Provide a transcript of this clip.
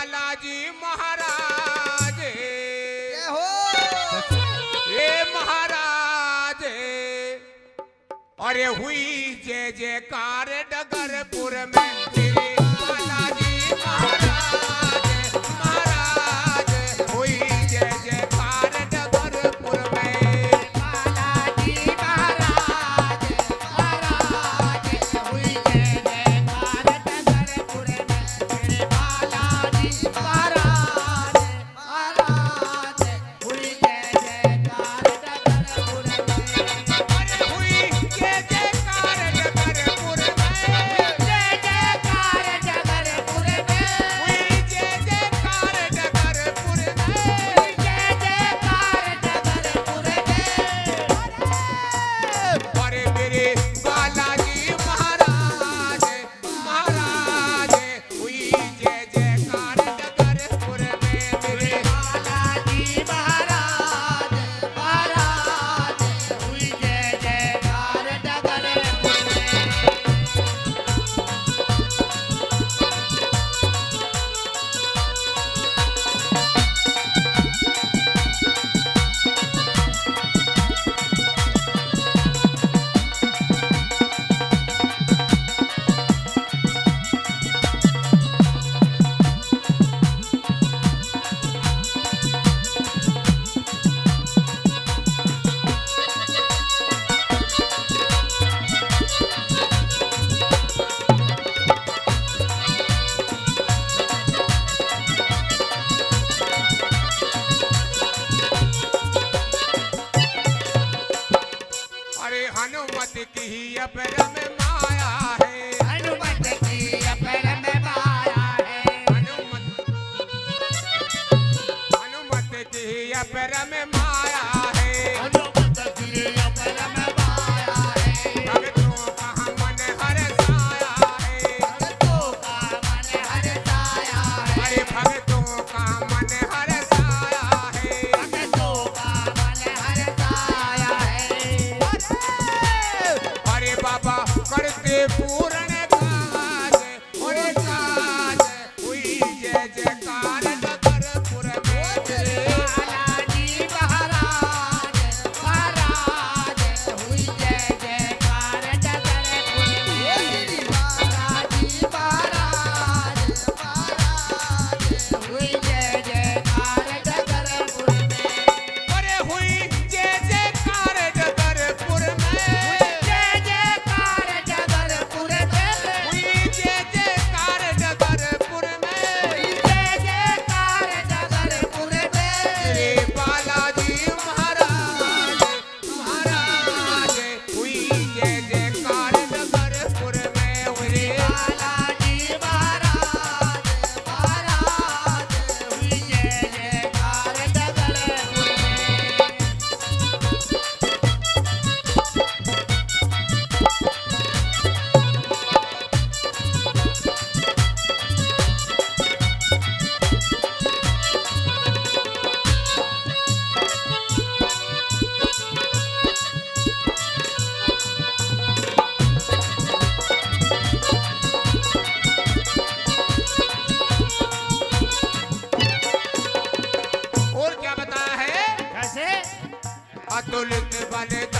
बालाजी महाराज ये महाराज। अरे हुई जय जयकार डगरपुर में तेरे बालाजी महाराज महाराज। हुई जय जयकार डगरपुर में बालाजी महाराज महाराज। हुई जय जयकार डगरपुर में तेरे बालाजी महाराज महाराज। हुई जय जयकार डगरपुर में। अरे हुई जय जयकार डगरपुर में जय जयकार डगरपुर में। हुई जय जयकार डगरपुर में जय जयकार डगरपुर में। अरे मेरे बालाजी महाराज महाराज। हुई जय जयकार डगरपुर में मेरे बालाजी महाराज महाराज। हुई जय जयकार डगरपुर में। अरे हनुमत की अपर में माया है हनुमत की अपर में माया है। हनुमत की अपर में माया है हनुमत की अपर में माया है। भक्तों का मन हरसाया है भक्तों का मन हरसाया है। अरे भक्तों का मन हरसाया है भक्तों का मन हरसाया है। अरे बाबा करते पूर्ण काज और काज। हुई जय जयकार डगरपुर में तेरे बालाजी महाराज महाराज। हुई जय जयकार डगरपुर में मेरे बालाजी महाराज महाराज। हुई जय जयकार डगरपुर में। अरे हुई जय जयकार डगरपुर में जय जयकार डगरपुर में। हुई जय जयकार डगरपुर में जय जयकार डगरपुर में। तेरे बालाजी महाराज महाराज। हुई जय जयकार डगरपुर में मेरे बालाजी महाराज महाराज। हुई जय जयकार डगरपुर में। और क्या बताया है कैसे अतुलित बल